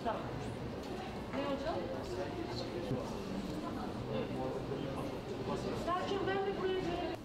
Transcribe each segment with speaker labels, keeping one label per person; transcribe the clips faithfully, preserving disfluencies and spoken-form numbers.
Speaker 1: Ne hocam? Selçuk ben de buraya gelelim.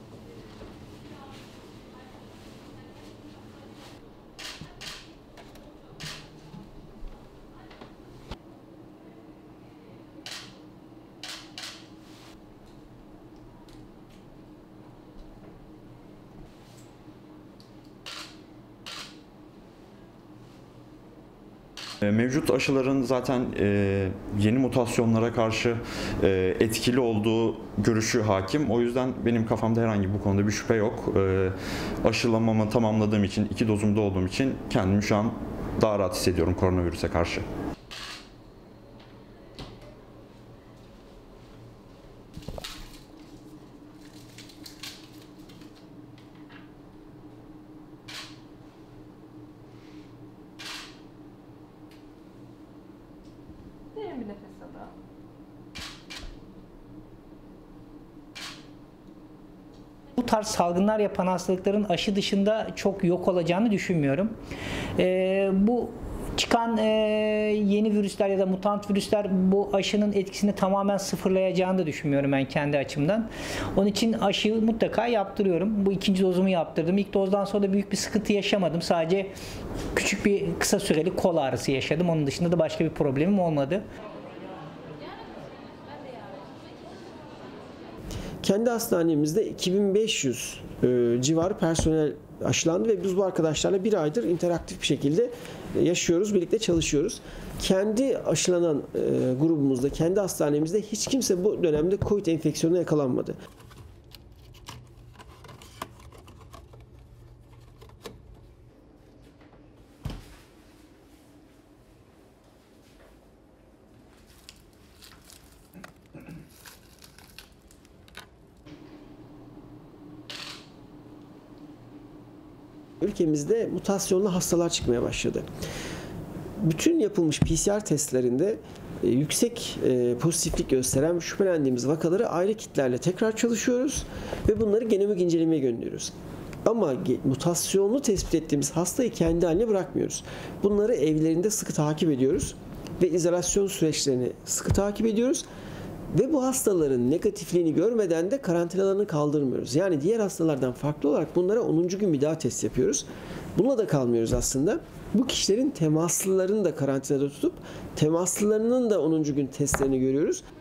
Speaker 2: Mevcut aşıların zaten e, yeni mutasyonlara karşı e, etkili olduğu görüşü hakim. O yüzden benim kafamda herhangi bu konuda bir şüphe yok. E, aşılamamı tamamladığım için, iki dozumda olduğum için kendimi şu an daha rahat hissediyorum koronavirüse karşı.
Speaker 1: Derin bir nefes alın.
Speaker 3: Bu tarz salgınlar yapan hastalıkların aşı dışında çok yok olacağını düşünmüyorum. Ee, bu çıkan e, yeni virüsler ya da mutant virüsler bu aşının etkisini tamamen sıfırlayacağını da düşünmüyorum ben kendi açımdan. Onun için aşıyı mutlaka yaptırıyorum. Bu ikinci dozumu yaptırdım. İlk dozdan sonra da büyük bir sıkıntı yaşamadım. Sadece küçük bir kısa süreli kol ağrısı yaşadım. Onun dışında da başka bir problemim olmadı.
Speaker 4: Kendi hastanemizde iki bin beş yüz e, civarı personel aşılandı ve biz bu arkadaşlarla bir aydır interaktif bir şekilde yaşıyoruz, birlikte çalışıyoruz. Kendi aşılanan e, grubumuzda, kendi hastanemizde hiç kimse bu dönemde COVID enfeksiyonuna yakalanmadı. Ülkemizde mutasyonlu hastalar çıkmaya başladı. Bütün yapılmış P C R testlerinde e, yüksek e, pozitiflik gösteren şüphelendiğimiz vakaları ayrı kitlerle tekrar çalışıyoruz ve bunları genomik incelemeye gönderiyoruz. Ama mutasyonlu tespit ettiğimiz hastayı kendi haline bırakmıyoruz. Bunları evlerinde sıkı takip ediyoruz ve izolasyon süreçlerini sıkı takip ediyoruz. Ve bu hastaların negatifliğini görmeden de karantinalarını kaldırmıyoruz. Yani diğer hastalardan farklı olarak bunlara onuncu gün bir daha test yapıyoruz. Bununla da kalmıyoruz aslında. Bu kişilerin temaslılarını da karantinada tutup temaslılarının da onuncu gün testlerini görüyoruz.